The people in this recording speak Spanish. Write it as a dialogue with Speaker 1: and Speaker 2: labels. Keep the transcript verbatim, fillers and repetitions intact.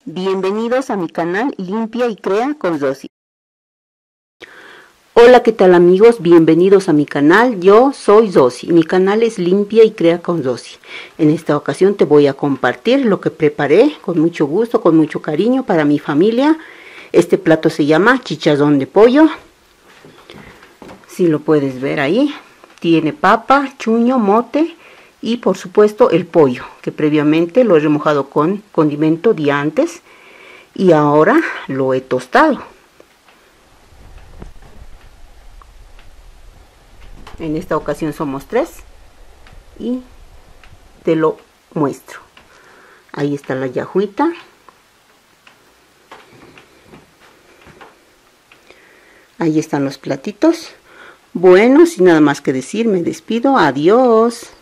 Speaker 1: Bienvenidos a mi canal Limpia y Crea con Rosy. Hola, ¿qué tal amigos? Bienvenidos a mi canal. Yo soy Rosy. Mi canal es Limpia y Crea con Rosy. En esta ocasión te voy a compartir lo que preparé con mucho gusto, con mucho cariño para mi familia. Este plato se llama chicharrón de pollo. Si lo puedes ver ahí, tiene papa, chuño, mote y por supuesto el pollo, que previamente lo he remojado con condimento día antes y ahora lo he tostado. En esta ocasión somos tres y te lo muestro. Ahí está la yajuita. Ahí están los platitos. Bueno, sin nada más que decir, me despido. Adiós.